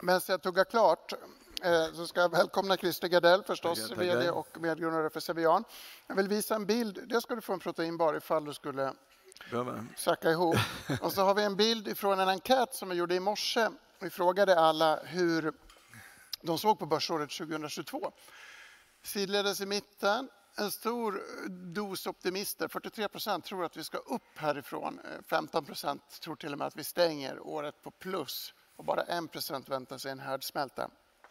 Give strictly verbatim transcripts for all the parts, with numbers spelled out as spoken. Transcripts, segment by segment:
Men så jag tuggar klart eh, så ska jag välkomna Christer Gardell förstås, Tackar, vd tackar. och medgrundare för Cevian. Jag vill visa en bild, det ska du få en proteinbar ifall du skulle sacka ihop. Och så har vi en bild från en enkät som jag gjorde i morse. Vi frågade alla hur de såg på börsåret tjugohundratjugotvå. Sidledes i mitten, en stor dos optimister. fyrtiotre procent tror att vi ska upp härifrån. femton procent tror till och med att vi stänger året på plus. Och bara en procent väntar sig en härdsmälta.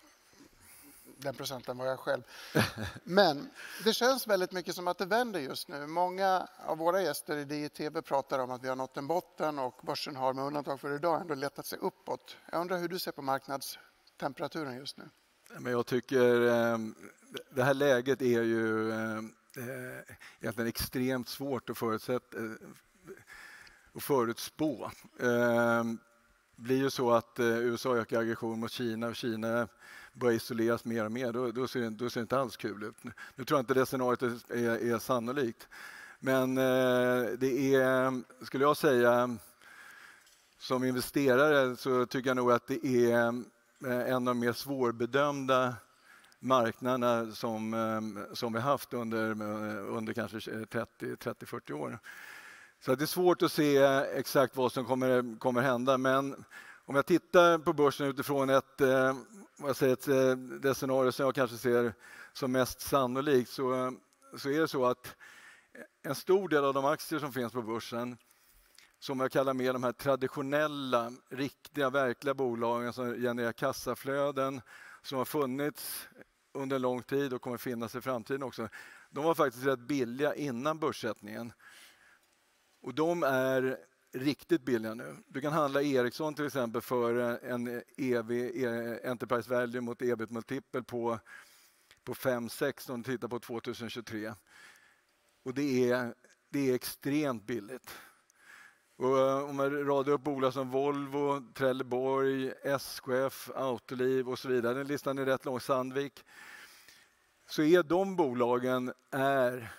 Den procenten var jag själv. Men det känns väldigt mycket som att det vänder just nu. Många av våra gäster i D I T V pratar om att vi har nått en botten och börsen har med undantag för idag ändå letat sig uppåt. Jag undrar hur du ser på marknadstemperaturen just nu. Men jag tycker eh, det här läget är ju eh, egentligen extremt svårt att förutsätta eh, och förutspå. Eh, det blir ju så att eh, U S A ökar aggression mot Kina och Kina börjar isoleras mer och mer. Då, då, ser, då ser det inte alls kul ut. Nu tror jag inte det scenariot är, är sannolikt. Men eh, det är, skulle jag säga, som investerare så tycker jag nog att det är en av de mer svårbedömda marknaderna som, som vi haft under, under kanske trettio till fyrtio år. Så det är svårt att se exakt vad som kommer, kommer hända. Men om jag tittar på börsen utifrån ett, vad jag säger, ett, det scenario som jag kanske ser som mest sannolikt så, så är det så att en stor del av de aktier som finns på börsen som jag kallar mer de här traditionella, riktiga, verkliga bolagen som genererar kassaflöden som har funnits under en lång tid och kommer finnas i framtiden också. De var faktiskt rätt billiga innan börssättningen. Och de är riktigt billiga nu. Du kan handla Ericsson till exempel för en E V, Enterprise Value mot E B I T-multipel på, på fem sex om du tittar på tjugohundratjugotre. Och det är, det är extremt billigt. Och om man radar upp bolag som Volvo, Trelleborg, S K F, Autoliv och så vidare, den listan är rätt lång, Sandvik, så är de bolagen är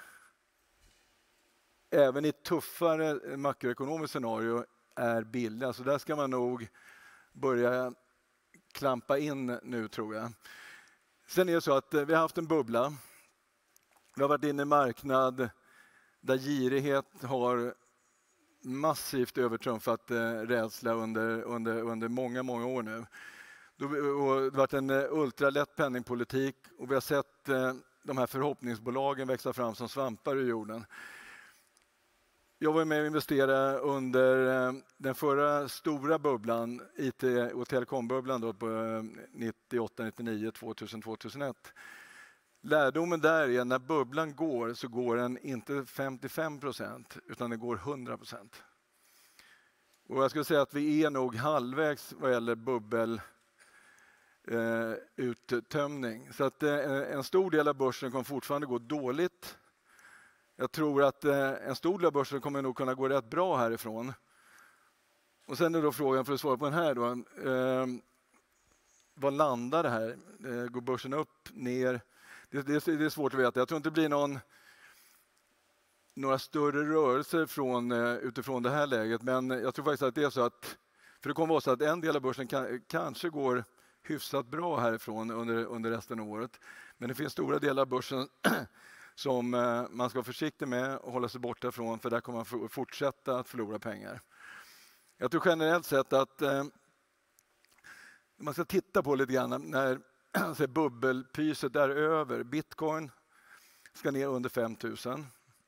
även i ett tuffare makroekonomiskt scenario är billiga. Så där ska man nog börja klampa in nu tror jag. Sen är det så att vi har haft en bubbla. Vi har varit inne i en marknad där girighet har massivt övertrumfat eh, rädsla under, under, under många, många år nu. Då, och det har varit en eh, ultralätt penningpolitik och vi har sett eh, de här förhoppningsbolagen växa fram som svampar ur jorden. Jag var med och investerade under eh, den förra stora bubblan, I T och telekombubblan då på eh, nittioåtta, nittionio, tvåtusen, tvåtusenett. Lärdomen där är att när bubblan går så går den inte femtiofem procent utan den går hundra procent. Och jag skulle säga att vi är nog halvvägs vad gäller bubbel eh, uttömning. Så att eh, en stor del av börsen kommer fortfarande gå dåligt. Jag tror att eh, en stor del av börsen kommer nog kunna gå rätt bra härifrån. Och sen är då frågan för att svara på den här då. Eh, vad landar det här? Eh, går börsen upp, ner? Det, det, det är svårt att veta. Jag tror inte det blir någon, några större rörelser från, utifrån det här läget. Men jag tror faktiskt att det är så att, för det kommer vara så att en del av börsen kan, kanske går hyfsat bra härifrån under, under resten av året. Men det finns stora delar av börsen som man ska vara försiktig med och hålla sig borta från, för där kommer man fortsätta att förlora pengar. Jag tror generellt sett att eh, man ska titta på lite grann när så bubbelpyset är över. Bitcoin ska ner under fem tusen.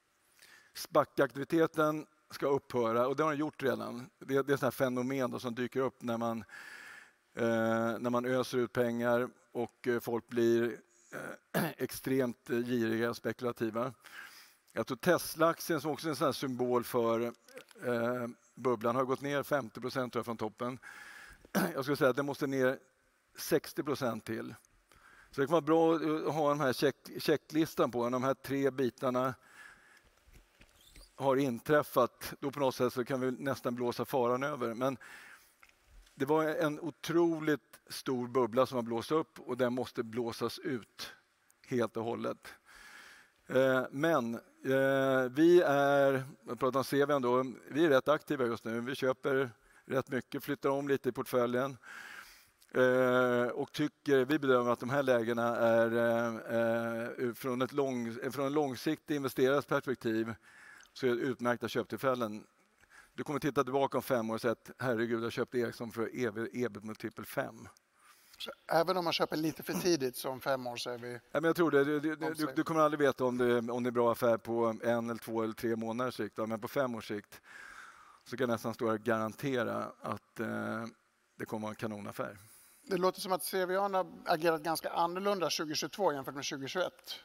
SPAC-aktiviteten ska upphöra och det har den gjort redan. Det, det är sådana fenomen då som dyker upp när man, eh, när man öser ut pengar och eh, folk blir eh, extremt giriga och spekulativa. Jag tror Tesla-aktien som också är en sån här symbol för eh, bubblan har gått ner femtio procent tror jag från toppen. Jag skulle säga att den måste ner sextio procent till. Så det kan vara bra att ha den här check, checklistan på. När de här tre bitarna har inträffat, då på något sätt så kan vi nästan blåsa faran över. Men det var en otroligt stor bubbla som har blåst upp och den måste blåsas ut helt och hållet. Men vi är, jag pratar om C V ändå, vi är rätt aktiva just nu. Vi köper rätt mycket, flyttar om lite i portföljen. Eh, och tycker, vi bedömer att de här lägena är eh, från, ett lång, från en långsiktig investerares perspektiv så är det utmärkta köptillfällen. Du kommer titta tillbaka om fem år och säga att herregud, jag köpte Ericsson för E B-multipel fem. Så även om man köper lite för tidigt så om fem år så är vi... Ja, men jag tror det. Du, du, du, du kommer aldrig veta om det, om det är bra affär på en eller två eller tre månaders sikt. Men på fem års sikt så kan jag nästan stå och garantera att eh, det kommer vara en kanonaffär. Det låter som att C V A har agerat ganska annorlunda tjugohundratjugotvå jämfört med tjugohundratjugoett.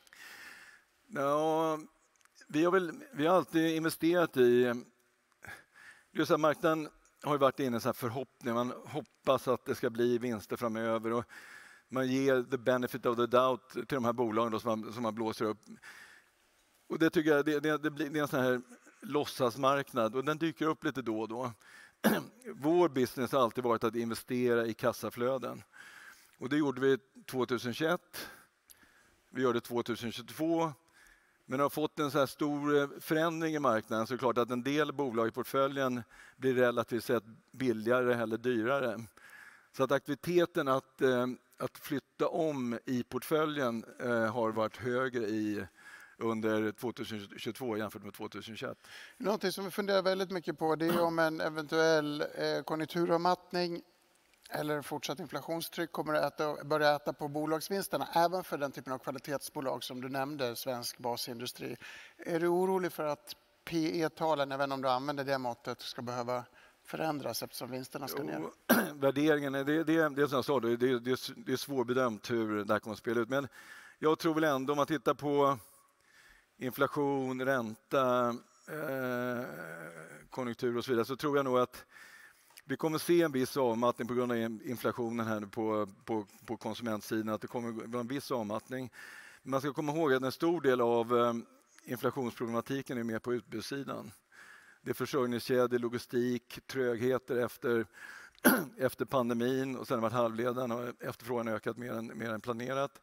Ja, vi har, väl, vi har alltid investerat i... Det är så här, marknaden har ju varit inne i en sån här förhoppning. Man hoppas att det ska bli vinster framöver. Och man ger the benefit of the doubt till de här bolagen då, som, man, som man blåser upp. Och det tycker jag det, det, det, blir, det är en sån här låtsasmarknad. Och den dyker upp lite då och då. Vår business har alltid varit att investera i kassaflöden. Och det gjorde vi tjugohundratjugoett. Vi gör det tjugohundratjugotvå. Men har fått en så här stor förändring i marknaden så är det klart att en del bolag i portföljen blir relativt sett billigare eller dyrare. Så att aktiviteten att, att flytta om i portföljen har varit högre i under tjugohundratjugotvå jämfört med tjugohundratjugoett. Någonting som vi funderar väldigt mycket på det är om en eventuell konjunkturavmattning eller fortsatt inflationstryck kommer att äta, börja äta på bolagsvinsterna, även för den typen av kvalitetsbolag som du nämnde, svensk basindustri. Är du orolig för att P E-talen, även om du använder det måttet, ska behöva förändras eftersom vinsterna ska ner? Jo, värderingen, det, det, det, det som jag sa, det, det, det är svårbedömt hur det här kommer att spela ut. Men jag tror väl ändå, om man tittar på inflation, ränta, eh, konjunktur och så vidare, så tror jag nog att vi kommer se en viss avmattning på grund av inflationen här på, på, på konsumentsidan, att det kommer vara en viss avmattning. Men man ska komma ihåg att en stor del av eh, inflationsproblematiken är mer på utbudssidan. Det är försörjningskedjor, logistik, trögheter efter, efter pandemin och sen har varit halvledan och efterfrågan har ökat mer än, mer än planerat.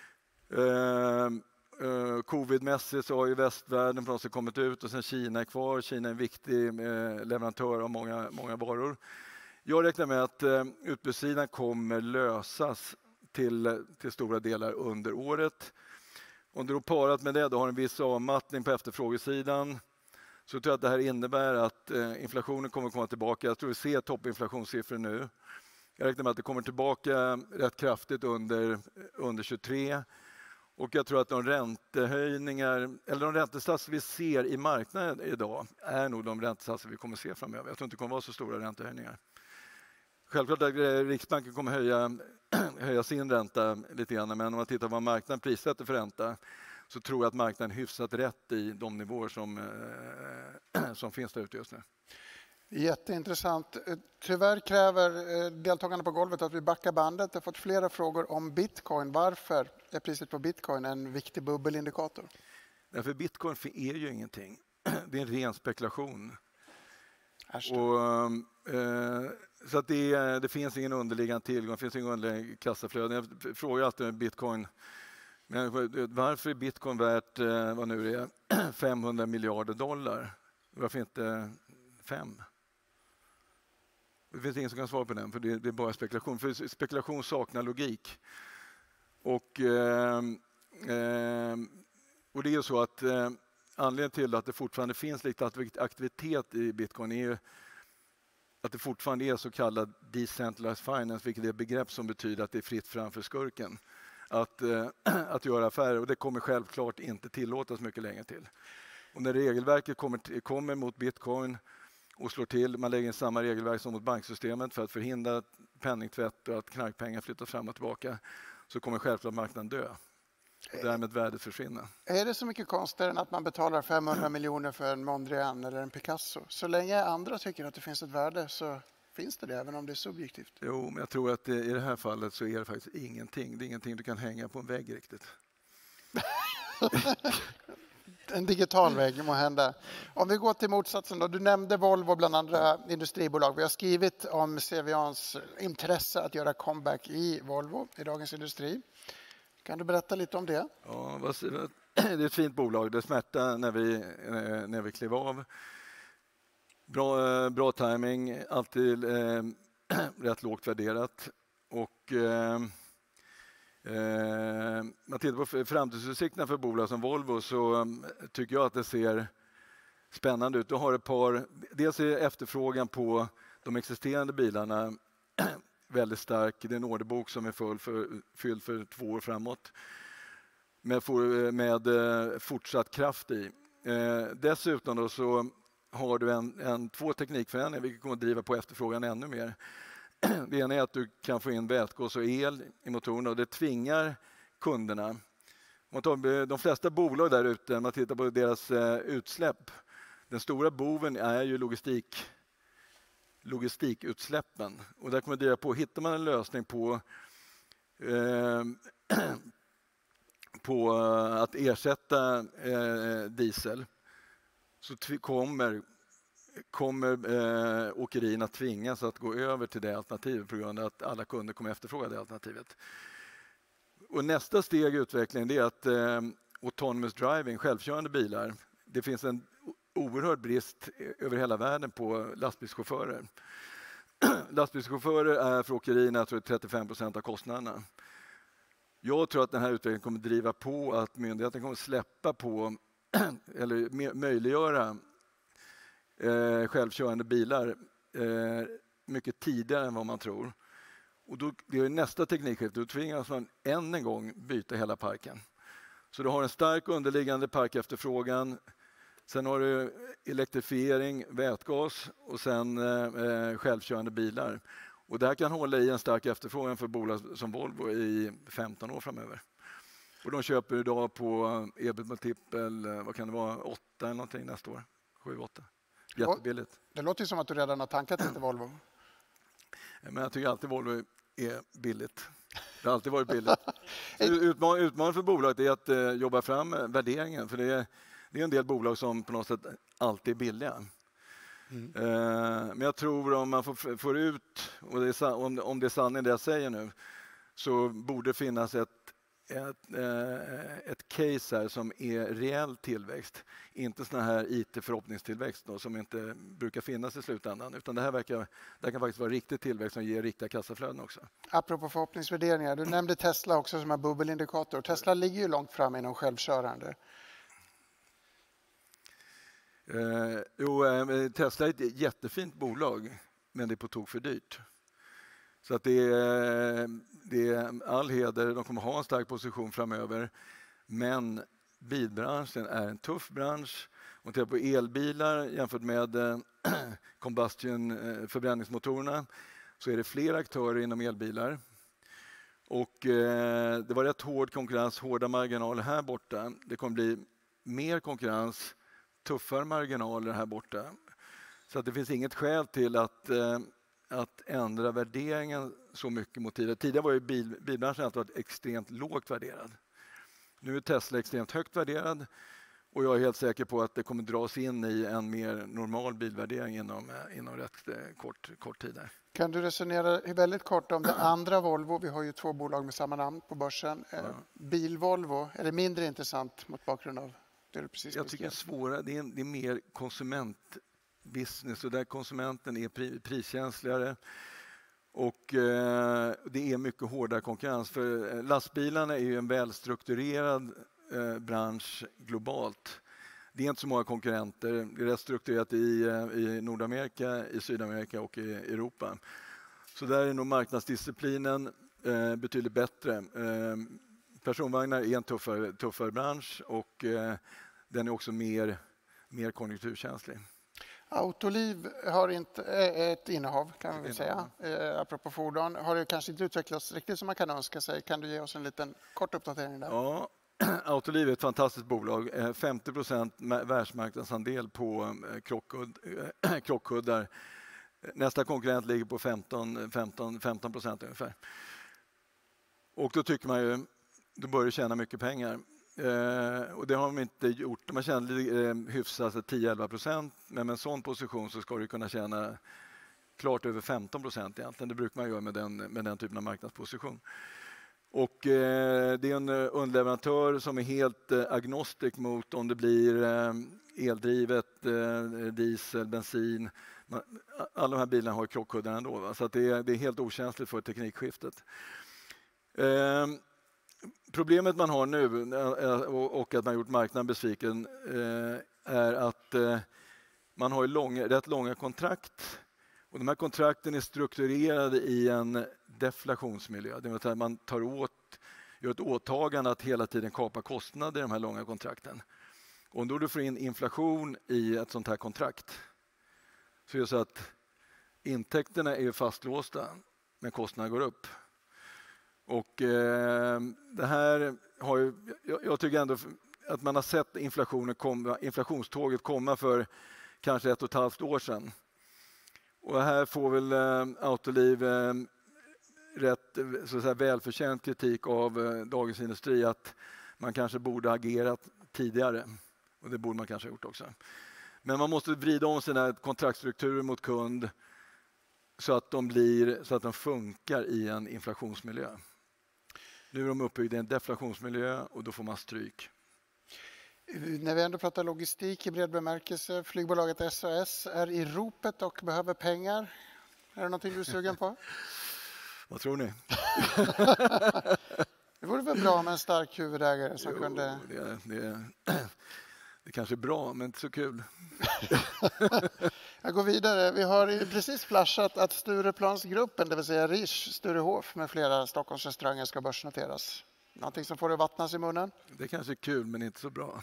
Eh, Uh, Covidmässigt så har ju västvärlden på något sätt kommit ut och sen Kina är kvar. Kina är en viktig uh, leverantör av många, många varor. Jag räknar med att uh, utbudssidan kommer lösas till, till stora delar under året. Om du då parat med det då har en viss avmattning på efterfrågesidan så tror jag att det här innebär att uh, inflationen kommer komma tillbaka. Jag tror vi ser toppinflationssiffror nu. Jag räknar med att det kommer tillbaka rätt kraftigt under, under tjugotre. Och jag tror att de räntehöjningar, eller de räntesatser vi ser i marknaden idag är nog de räntesatser vi kommer se framöver. Jag tror inte det kommer vara så stora räntehöjningar. Självklart att Riksbanken kommer höja, höja sin ränta lite grann, men om man tittar på vad marknaden prissätter för ränta så tror jag att marknaden hyfsat rätt i de nivåer som, som finns där ute just nu. Jätteintressant. Tyvärr kräver deltagarna på golvet att vi backar bandet. Jag har fått flera frågor om bitcoin. Varför är priset på bitcoin en viktig bubbelindikator? Därför bitcoin är ju ingenting. Det är en ren spekulation. Och, eh, så att det, det finns ingen underliggande tillgång, det finns ingen underliggande kassaflöde. Jag frågar alltid med bitcoin. Men varför är bitcoin värt eh, vad nu det är, femhundra miljarder dollar? Varför inte fem? Det finns ingen som kan svara på den, för det, det är bara spekulation. För spekulation saknar logik. Och, eh, eh, och det är ju så att eh, anledningen till att det fortfarande finns lite aktivitet i bitcoin är att det fortfarande är så kallad decentralized finance, vilket är ett begrepp som betyder att det är fritt framför skurken att, eh, att göra affärer. Och det kommer självklart inte tillåtas mycket längre till. Och när regelverket kommer, kommer mot bitcoin och slår till, man lägger in samma regelverk som mot banksystemet för att förhindra penningtvätt och att knarkpengar flyttas fram och tillbaka, så kommer självklart marknaden dö. Och därmed värdet försvinna. Är det så mycket konstigare än att man betalar femhundra miljoner för en Mondrian eller en Picasso? Så länge andra tycker att det finns ett värde så finns det det, även om det är subjektivt. Jo, men jag tror att det, i det här fallet så är det faktiskt ingenting. Det är ingenting du kan hänga på en vägg riktigt. En digital vägg må hända. Om vi går till motsatsen då. Du nämnde Volvo bland andra industribolag. Vi har skrivit om C V A:s intresse att göra comeback i Volvo i Dagens Industri. Kan du berätta lite om det? Ja, det är ett fint bolag. Det smärta när vi, när vi klev av. Bra, bra timing, alltid eh, rätt lågt värderat. och eh, eh, man tittar på framtidsutsikterna för bolag som Volvo, så tycker jag att det ser spännande ut. Du har ett par, dels är efterfrågan på de existerande bilarna väldigt stark. Det är en orderbok som är full för, fylld för två år framåt med, med fortsatt kraft i. Eh, dessutom då så har du en, en, två teknikförändringar vilket kommer att driva på efterfrågan ännu mer. Det ena är att du kan få in vätgas och el i motorerna och det tvingar kunderna. Om man tar de flesta bolag där ute, om man tittar på deras eh, utsläpp, den stora boven är ju logistik, logistikutsläppen. Och där kommer det driva på, hittar man en lösning på eh, på att ersätta eh, diesel, så t- kommer, kommer eh, åkerierna tvingas att gå över till det alternativet på grund av att alla kunder kommer efterfråga det alternativet. Och nästa steg i utvecklingen är att eh, autonomous driving, självkörande bilar, det finns en oerhörd brist över hela världen på lastbilschaufförer. Lastbilschaufförer är för åkerierna jag tror, trettiofem procent av kostnaderna. Jag tror att den här utvecklingen kommer driva på att myndigheten kommer släppa på eller möjliggöra eh, självkörande bilar eh, mycket tidigare än vad man tror. Och då, det är nästa teknikskifte, då tvingas man än en gång byta hela parken. Så du har en stark underliggande parkefterfrågan, sen har du elektrifiering, vätgas och sen eh, självkörande bilar. Och det här kan hålla i en stark efterfrågan för bolag som Volvo i femton år framöver. Och de köper idag på ebit-multipel, vad kan det vara, åtta eller någonting nästa år? sju åtta. Jättebilligt. Det låter ju som att du redan har tankat lite Volvo. Men jag tycker alltid Volvo är billigt. Det har alltid varit billigt. Utmaningen utmaning för bolaget är att eh, jobba fram värderingen. För det är, det är en del bolag som på något sätt alltid är billiga. Mm. Eh, men jag tror om man får, får ut, och det är, om, om det är sanning det jag säger nu, så borde det finnas ett, ett, eh, ett case här som är reell tillväxt. Inte sån här I T-förhoppningstillväxt då, som inte brukar finnas i slutändan. Utan det här, verkar, det här kan faktiskt vara riktig tillväxt som ger riktiga kassaflöden också. Apropå förhoppningsvärderingar, du nämnde Tesla också som en bubbelindikator. Tesla ligger ju långt fram inom självkörande. Eh, jo, eh, Tesla är ett jättefint bolag, men det är på tok för dyrt. Så att det är, det är all heder, de kommer ha en stark position framöver. Men bilbranschen är en tuff bransch. Om tittar på elbilar jämfört med eh, combustion eh, förbränningsmotorerna så är det fler aktörer inom elbilar. Och eh, det var rätt hård konkurrens, hårda marginaler här borta. Det kommer bli mer konkurrens, tuffare marginaler här borta. Så att det finns inget skäl till att, eh, att ändra värderingen så mycket mot tidigare. Tidigare var ju bil, bilbranschen alltid varit extremt lågt värderad. Nu är Tesla extremt högt värderad och jag är helt säker på att det kommer dras in i en mer normal bilvärdering inom, inom rätt kort, kort tid. Där. Kan du resonera väldigt kort om det andra Volvo? Vi har ju två bolag med samma namn på börsen. Ja. Bil-Volvo, är det mindre intressant mot bakgrund av det du precis Jag tycker det är svårare, det är, det är mer konsumentbusiness och där konsumenten är pri, priskänsligare. Och eh, det är mycket hårdare konkurrens för lastbilarna är ju en välstrukturerad eh, bransch globalt. Det är inte så många konkurrenter, det är rätt strukturerat i, i Nordamerika, i Sydamerika och i Europa. Så där är nog marknadsdisciplinen eh, betydligt bättre. Eh, personvagnar är en tuffare, tuffare bransch och eh, den är också mer, mer konjunkturkänslig. Autoliv har inte ett innehav kan man väl säga, eh, apropå fordon. Har det kanske inte utvecklats riktigt som man kan önska sig. Kan du ge oss en liten kort uppdatering där? Ja, Autoliv är ett fantastiskt bolag. femtio procent världsmarknadsandel på krockkuddar. Nästa konkurrent ligger på femton procent ungefär. Och då tycker man ju, då börjar det tjäna mycket pengar. Eh, och det har de inte gjort. De har tjänat eh, hyfsat tio till elva procent, men med en sån position så ska du kunna tjäna klart över femton procent egentligen. Det brukar man göra med den, med den typen av marknadsposition. Och eh, det är en underleverantör som är helt eh, agnostik mot om det blir eh, eldrivet, eh, diesel, bensin. Man, alla de här bilarna har krockkuddar ändå, va? Så att det, är, det är helt okänsligt för teknikskiftet. Eh, problemet man har nu eh, och, och att man gjort marknaden besviken eh, är att eh, man har långa, rätt långa kontrakt. Och de här kontrakten är strukturerade i en deflationsmiljö. Det vill säga att man tar åt, gör ett åtagande att hela tiden kapa kostnader i de här långa kontrakten. Och om då du får in inflation i ett sånt här kontrakt så är det så att intäkterna är fastlåsta men kostnaderna går upp. Och eh, det här har ju, jag, jag tycker ändå att man har sett inflationen komma, inflationståget komma för kanske ett och ett halvt år sedan. Och här får väl eh, Autoliv eh, rätt så att säga, välförtjänt kritik av eh, Dagens Industri att man kanske borde ha agerat tidigare. Och det borde man kanske ha gjort också. Men man måste vrida om sina kontraktstrukturer mot kund så att de blir, så att de funkar i en inflationsmiljö. Nu är de uppbyggda i en deflationsmiljö och då får man stryk. När vi ändå pratar logistik i bred bemärkelse, flygbolaget S A S är i ropet och behöver pengar. Är det någonting du är sugen på? Vad tror ni? Det vore väl bra med en stark huvudägare som jo, kunde... Det, det, det kanske är bra, men inte så kul. Jag går vidare. Vi har precis flashat att Stureplansgruppen, det vill säga Rish, Sturehof med flera Stockholmsrestauranger ska börsnoteras. Någonting som får det vattnas i munnen? Det kanske är kul, men inte så bra.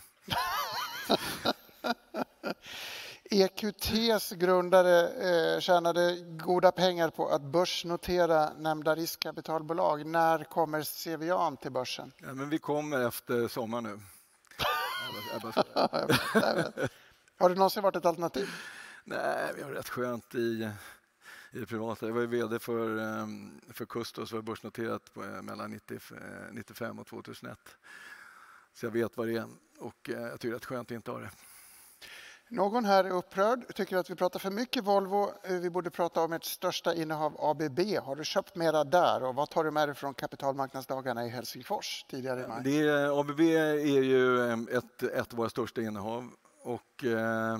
E Q T:s grundare eh, tjänade goda pengar på att börsnotera nämnda riskkapitalbolag. När kommer C V A till börsen? Ja, men vi kommer efter sommar nu. Jag bara, jag bara har det någonsin varit ett alternativ? Nej, vi har rätt skönt i, i det privata. Jag var ju vd för, för Custos, var börsnoterat på, mellan nittio, nittiofem och tvåtusenett. Så jag vet vad det är och jag tycker det är rätt skönt att inte ha det. Någon här är upprörd, tycker att vi pratar för mycket Volvo. Vi borde prata om ert största innehav A B B. Har du köpt mera där och vad tar du med dig från kapitalmarknadsdagarna i Helsingfors tidigare i maj? Det är, A B B är ju ett, ett av våra största innehav och eh,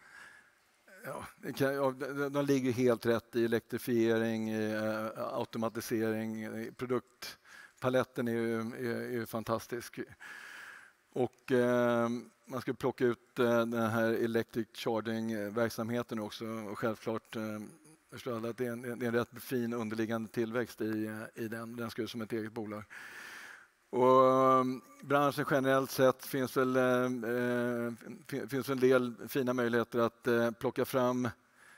ja, de ligger helt rätt i elektrifiering, i automatisering, i produktpaletten är ju, är, är fantastisk. Och eh, man ska plocka ut eh, den här electric charging-verksamheten också och självklart eh, förstår alla att det är, en, det är en rätt fin underliggande tillväxt i, i den. Den ska ju som ett eget bolag. Och eh, branschen generellt sett finns väl eh, finns en del fina möjligheter att eh, plocka fram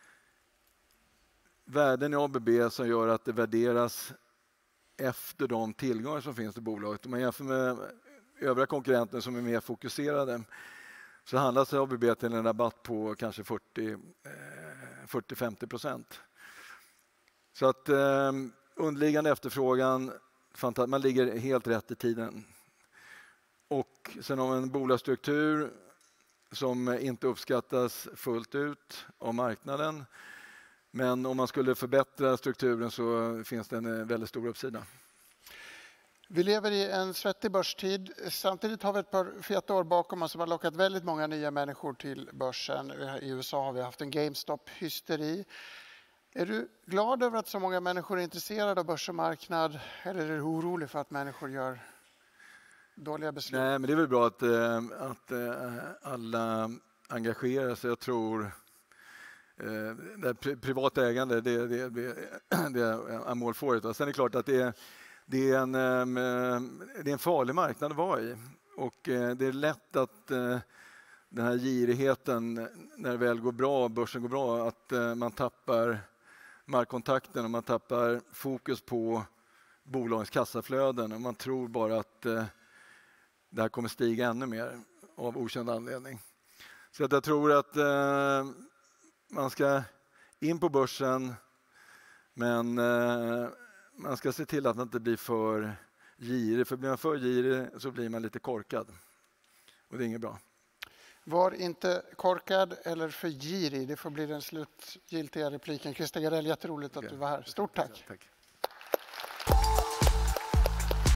värden i A B B som gör att det värderas efter de tillgångar som finns i bolaget. Om man jämför med övriga konkurrenter som är mer fokuserade så handlas A B B till en rabatt på kanske fyrtio till femtio procent. Så att eh, underliggande efterfrågan, man ligger helt rätt i tiden. Och sen har man en bolagsstruktur som inte uppskattas fullt ut av marknaden. Men om man skulle förbättra strukturen så finns det en väldigt stor uppsida. Vi lever i en svettig börstid. Samtidigt har vi ett par feta år bakom oss som har lockat väldigt många nya människor till börsen. I U S A har vi haft en GameStop-hysteri. Är du glad över att så många människor är intresserade av börs och marknad eller är du orolig för att människor gör dåliga beslut? Nej, men det är väl bra att, att alla engagerar sig. Jag tror det privat ägande det, det, det, det är mål för det. Sen är det klart att det är Det är, en, det är en farlig marknad att vara i och det är lätt att den här girigheten när det väl går bra, börsen går bra, att man tappar markkontakten och man tappar fokus på bolagens kassaflöden och man tror bara att det här kommer stiga ännu mer av okänd anledning. Så att jag tror att man ska in på börsen men man ska se till att man inte blir för girig. För blir man för girig så blir man lite korkad. Och det är inget bra. Var inte korkad eller för girig. Det får bli den slutgiltiga repliken. Christer Garell, jätteroligt att du var här. Stort tack. Tack.